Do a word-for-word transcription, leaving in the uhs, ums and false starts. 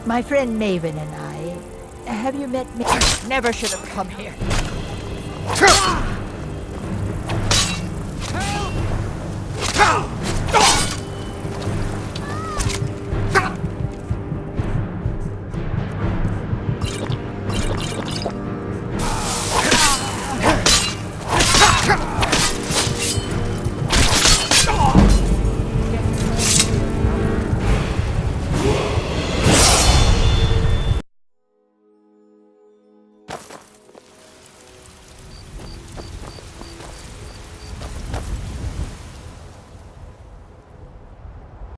My friend Maven and I. Have you met me? Never should have come here.